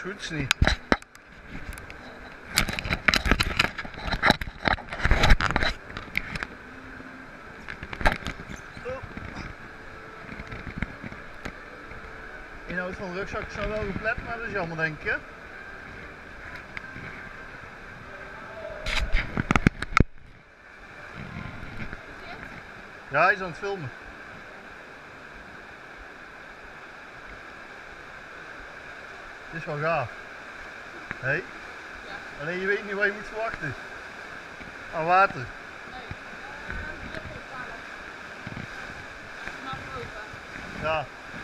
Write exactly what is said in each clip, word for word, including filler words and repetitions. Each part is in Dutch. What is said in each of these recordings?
goed, is niet. De inhoud van de rugzak is nou wel geplet, maar dat is jammer, denk ik. Ja, hij is aan het filmen. Het is wel gaaf. Hé? Hey? Ja. Alleen je weet niet wat je moet verwachten. Aan water. Nee, uh, ja.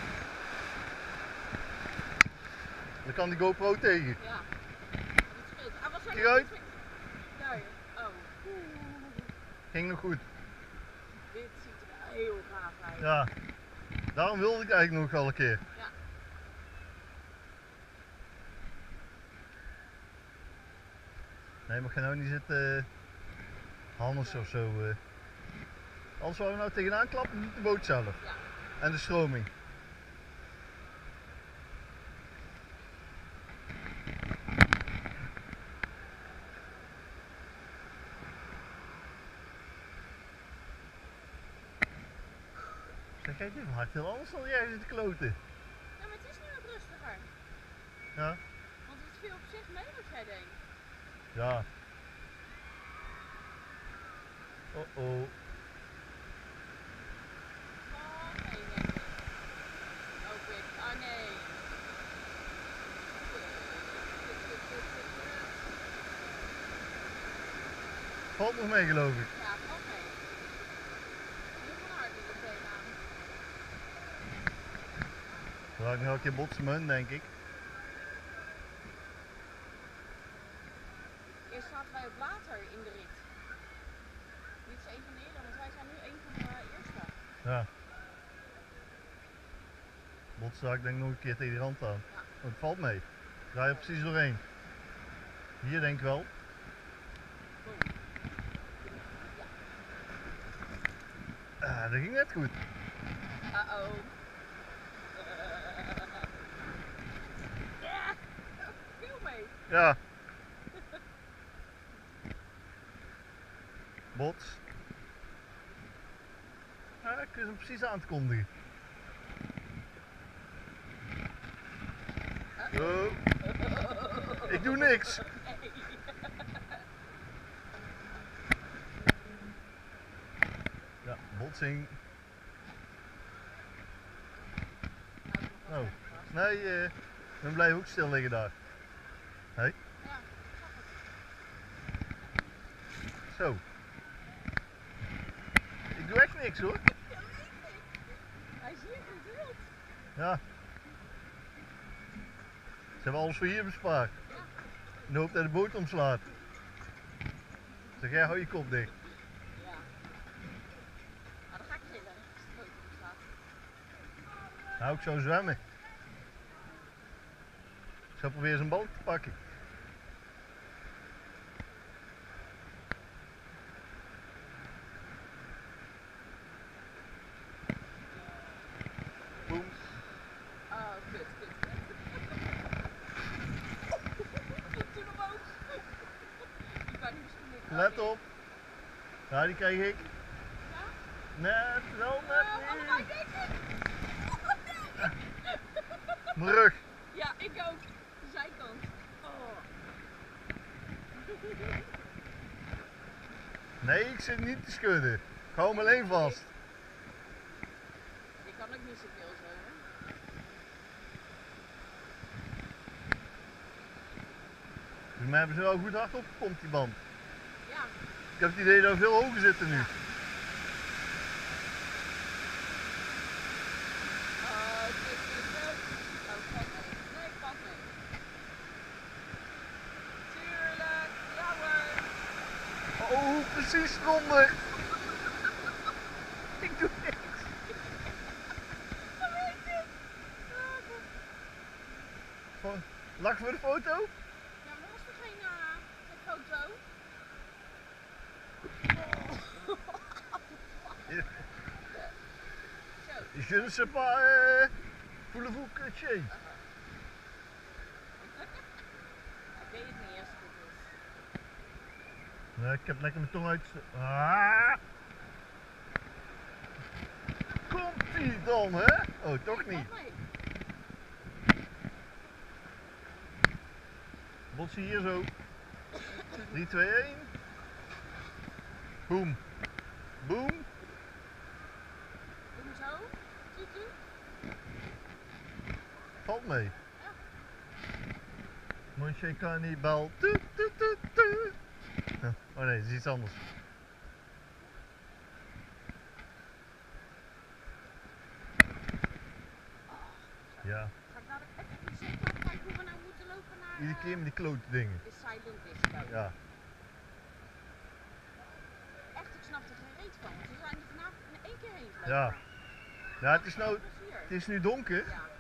Dan kan die GoPro tegen. Ja, dat scheelt. Ah, wat zijn Kijk. Daar. Oh. Ging nog goed. Dit ziet er heel gaaf uit. Ja. Daarom wilde ik eigenlijk nog wel een keer. Ja. Nee, maar ga nou niet zitten uh, Hannes of zo. Uh. Alles waar we nou tegenaan klappen, niet de boot zelf. Ja. En de stroming. Zeg, kijk even, hard heel anders dan jij zit te kloten. Ja, maar het is nu wat rustiger. Ja? Want het viel op zich mee wat jij denkt. Ja. Oh oh. Oh, nee, nee, nee. Oh, quick. Oh, nee. Valt nog mee, geloof ik. Ja, valt mee. Heel van harte er tegenaan. Dan ga ik nog een keer botsen met hun, denk ik. Eerst zaten wij op water in de rit. Dit is een van de eerder, want wij zijn nu een van de eerste. Ja. Botsen ga ik denk ik nog een keer tegen die rand aan. Ja. Oh, het valt mee. Draai je precies doorheen. Hier denk ik wel. Boom. Ja. Ah, dat ging net goed. Uh-oh. Ja, veel mee. Ja. Bots. Ja, ik is hem precies aan te kondigen. Oh. Ik doe niks. Ja, botsing. Oh, nee, uh, we blijven ook stil liggen daar. Hé? Hey? Ja, Zo. Ik doe echt niks hoor. hij is hier gedeeld. Ja. Ze hebben alles voor hier bespaard. Ja. In de hoop dat de boot omslaat. Zeg jij, hou je kop dicht. Ja. Nou, dan ga ik chillen als de boot omslaat. Nou, ik zou zwemmen. Ik zou proberen zijn balk te pakken. Boem. Oh, kut, kut, kut. Toen omhoog. Die kan niet misschien. Let op. Ja, die krijg ik. Ja? Net, wel net Oh, allebei niet. denk ik. Mijn rug. Ja, ik ook. De zijkant. Oh. Nee, ik zit niet te schudden. Ik hou hem alleen vast. Je kan ook niet zoveel zo, hè? Dus mij hebben ze wel goed hard opgepompt, die band. Ja. Ik heb het idee dat we veel hoger zitten nu. Ja. Oh, kut, kut, kut. Oh, valt mee. Nee, valt mee. Tuurlijk. Ja hoor. Oh, precies eronder. Ik doe niks. Hoe weet je? Voor- Lach voor de foto? Ja, maar was er geen, uh, geen foto? Zo. Je ne sais pas, euh, voulez-vous que je... Nee, ik heb lekker mijn tong uit. Ah. Komt ie dan, hè? Oh, toch niet. Botsie hier zo. drie, twee, één. Boom. Boom. Doe hem zo. Tuut, tuut. Valt mee. Ja. Mondje kannibal. Toet, toet, toet, toet. Oh nee, dat is iets anders. Ja, Ga ik daar even zitten of kijken hoe we nou moeten lopen naar... iedere keer met die klote dingen. De silent disco. Ja. Echt, ik snap er geen reet van. Want we zijn er vanavond in één keer heen gelopen. Ja. Ja, het is nou, Plezier. het is nu donker. Ja.